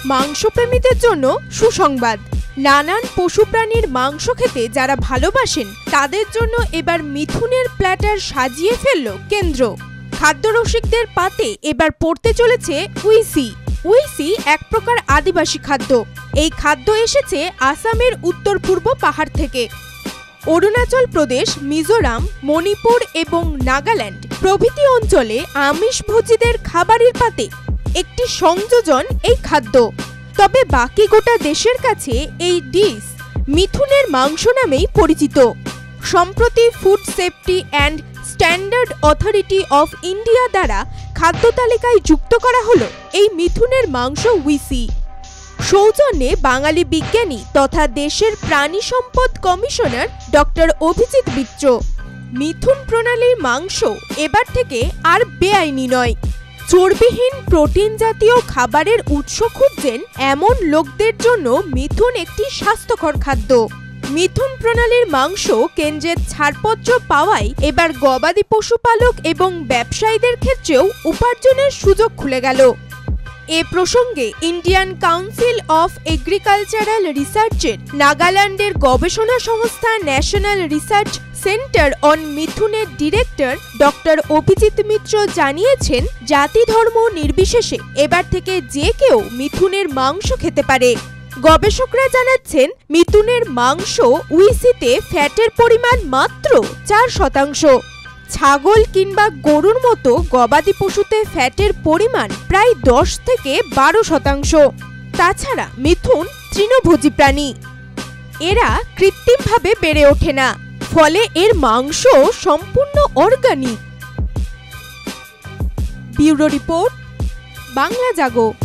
মাংসপ্রেমীদের জন্য সুসংবাদ। নানান পশু প্রাণীর মাংস খেতে যারা ভালোবাসেন তাদের জন্য এবার মিথুনের প্ল্যাটার সাজিয়ে ফেলল কেন্দ্র। খাদ্যরসিকদের পাতে এবার পড়তে চলেছে উইসি। উইসি এক প্রকার আদিবাসী খাদ্য। এই খাদ্য এসেছে আসামের উত্তর পূর্ব পাহাড় থেকে। অরুণাচল প্রদেশ, মিজোরাম, মণিপুর এবং নাগাল্যান্ড প্রভৃতি অঞ্চলে আমিষভোজীদের খাবারের পাতে একটি সংযোজন এই খাদ্য। তবে বাকি গোটা দেশের কাছে এই ডিশ মিথুনের মাংস নামেই পরিচিত। সম্প্রতি food safety and standard authority of India দ্বারা খাদ্য তালিকায় যুক্ত করা হলো এই মিথুনের মাংস উইসি। সৌজন্যে বাঙালি বিজ্ঞানী তথা দেশের প্রাণী সম্পদ কমিশনার ডক্টর অভিজিৎ মিত্র। মিথুন প্রণালীর মাংস এবার থেকে আর বেআইনি নয়। চর্বিহীন প্রোটিন জাতীয় খাবারের উৎস খুঁজছেন এমন লোকদের জন্য মিথুন একটি স্বাস্থ্যকর খাদ্য। মিথুন প্রণালীর মাংস কেন্দ্রের ছাড়পত্র পাওয়ায় এবার গবাদি পশুপালক এবং ব্যবসায়ীদের ক্ষেত্রেও উপার্জনের সুযোগ খুলে গেল। এ প্রসঙ্গে ইন্ডিয়ান কাউন্সিল অফ এগ্রিকালচারাল রিসার্চের নাগাল্যান্ডের গবেষণা সংস্থা ন্যাশনাল রিসার্চ সেন্টার অন মিথুনের ডিরেক্টর ডক্টর অভিজিৎ মিত্র জানিয়েছেন, জাতি ধর্ম নির্বিশেষে এবার থেকে যে কেউ মিথুনের মাংস খেতে পারে। গবেষকরা জানাচ্ছেন, মিথুনের মাংস উইসিতে ফ্যাটের পরিমাণ মাত্র 4%। ছাগল কিংবা গরুর মতো গবাদি পশুতে ফ্যাটের পরিমাণ প্রায় 10 থেকে 12%। তাছাড়া মিথুন তৃণভোজী প্রাণী। এরা কৃত্রিমভাবে বেড়ে ওঠে না, ফলে এর মাংস সম্পূর্ণ অর্গানিক। ব্যুরো রিপোর্ট, বাংলা জাগো।